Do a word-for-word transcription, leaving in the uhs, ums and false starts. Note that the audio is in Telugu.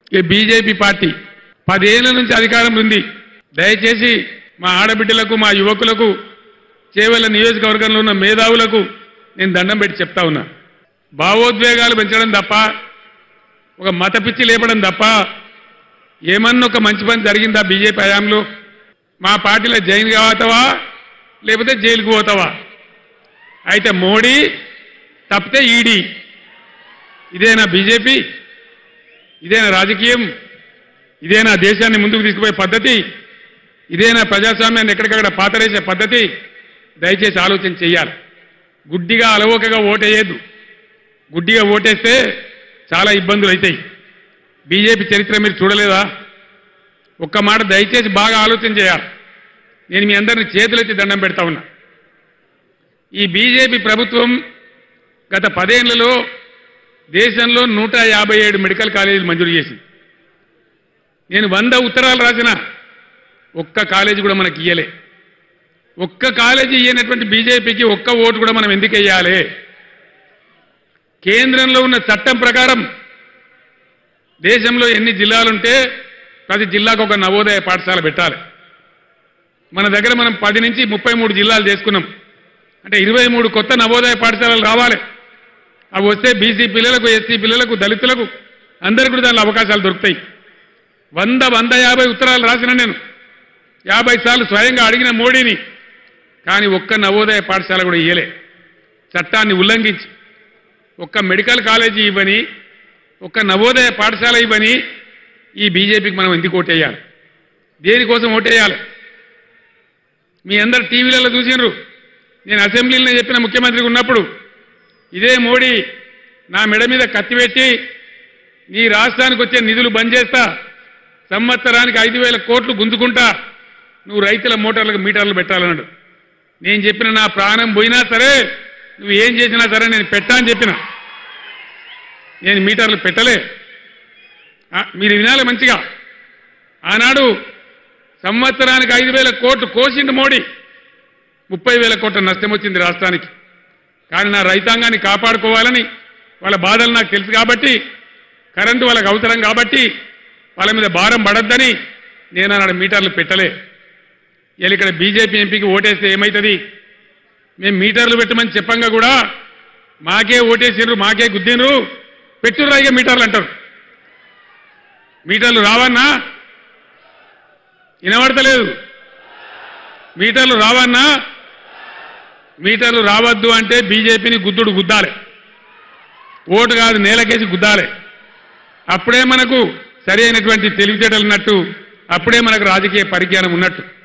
ఈ బీజేపీ పార్టీ పదేళ్ల నుంచి అధికారంలో ఉంది. దయచేసి మా ఆడబిడ్డలకు మా యువకులకు చేవెళ్ల నియోజకవర్గంలో ఉన్న మేధావులకు నేను దండం పెట్టి చెప్తా ఉన్నా, భావోద్వేగాలు పెంచడం తప్ప ఒక మత పిచ్చి లేపడం తప్ప ఏమన్నా ఒక మంచి పని జరిగిందా బీజేపీ హయాంలో? మా పార్టీలో జైన్ కావతావా లేకపోతే జైలుకు పోతావా? అయితే మోడీ తప్పితే ఈడీ. ఇదేనా బీజేపీ? ఇదేనా రాజకీయం? ఇదేనా దేశాన్ని ముందుకు తీసుకుపోయే పద్ధతి? ఇదేనా ప్రజాస్వామ్యాన్ని ఎక్కడికక్కడ పాతరేసే పద్ధతి? దయచేసి ఆలోచన చేయాలి. గుడ్డిగా అలవోకగా ఓటేయద్దు. గుడ్డిగా ఓటేస్తే చాలా ఇబ్బందులు అవుతాయి. బీజేపీ చరిత్ర మీరు చూడలేదా? ఒక్క మాట దయచేసి బాగా ఆలోచన చేయాలి. నేను మీ అందరినీ చేతులెత్తి దండం పెడతా ఉన్నా. ఈ బీజేపీ ప్రభుత్వం గత పదేళ్లలో దేశంలో నూట యాభై ఏడు మెడికల్ కాలేజీలు మంజూరు చేసింది. నేను వంద ఉత్తరాలు రాసిన ఒక్క కాలేజీ కూడా మనకి ఇయ్యలే. ఒక్క కాలేజీ ఇయ్యనటువంటి బీజేపీకి ఒక్క ఓటు కూడా మనం ఎందుకు వేయాలి? కేంద్రంలో ఉన్న చట్టం ప్రకారం దేశంలో ఎన్ని జిల్లాలుంటే ప్రతి జిల్లాకు ఒక నవోదయ పాఠశాల పెట్టాలి. మన దగ్గర మనం పది నుంచి ముప్పై మూడు జిల్లాలు చేసుకున్నాం. అంటే ఇరవై మూడు కొత్త నవోదయ పాఠశాలలు రావాలి. అవి వస్తే బీసీ పిల్లలకు, ఎస్సీ పిల్లలకు, దళితులకు అందరికీ కూడా దానిలో అవకాశాలు దొరుకుతాయి. వంద వంద యాభై ఉత్తరాలు రాసిన నేను, యాభై సార్లు స్వయంగా అడిగిన మోడీని. కానీ ఒక్క నవోదయ పాఠశాల కూడా ఇయ్యలే. చట్టాన్ని ఉల్లంఘించి ఒక్క మెడికల్ కాలేజీ ఇవ్వని, ఒక్క నవోదయ పాఠశాల ఇవ్వని ఈ బీజేపీకి మనం ఎందుకు ఓటేయాలి? దేనికోసం ఓటేయాలి? మీ అందరు టీవీలలో చూసినారు. నేను అసెంబ్లీలో చెప్పిన ముఖ్యమంత్రికి ఉన్నప్పుడు ఇదే మోడీ నా మెడ మీద కత్తి పెట్టి నీ రాష్ట్రానికి వచ్చే నిధులు బంద్ చేస్తా, సంవత్సరానికి ఐదు వేల కోట్లు గుంజుకుంటా, నువ్వు రైతుల మోటార్లకు మీటర్లు పెట్టాలన్నాడు. నేను చెప్పిన నా ప్రాణం పోయినా సరే నువ్వు ఏం చేసినా సరే నేను పెట్టా అని చెప్పిన. నేను మీటర్లు పెట్టలే. మీరు వినాలి మంచిగా. ఆనాడు సంవత్సరానికి ఐదు వేల కోట్లు కోసిండు మోడీ. ముప్పై వేల కోట్ల నష్టం వచ్చింది రాష్ట్రానికి. కానీ నా రైతాంగాన్ని కాపాడుకోవాలని, వాళ్ళ బాధలు నాకు తెలుసు కాబట్టి, కరెంటు వాళ్ళకి అవసరం కాబట్టి వాళ్ళ మీద భారం పడద్దని నేను ఆనాడు మీటర్లు పెట్టలే. ఇలా ఇక్కడ బీజేపీ ఎంపీకి ఓటేస్తే ఏమవుతుంది? మేము మీటర్లు పెట్టమని చెప్పంగా కూడా మాకే ఓటేసిర్రు, మాకే గుద్దినరు, పెట్టుర్రాయిగా మీటర్లు అంటారు. మీటర్లు రావన్నా? వినబడతలేదు. మీటర్లు రావన్నా? మీటర్లు రావద్దు అంటే బీజేపీని గుద్దుడు గుద్దాలి. ఓటు కాదు, నేలకేసి గుద్దాలి. అప్పుడే మనకు సరి అయినటువంటి తెలివితేటలు ఉన్నట్టు, అప్పుడే మనకు రాజకీయ పరిజ్ఞానం ఉన్నట్టు.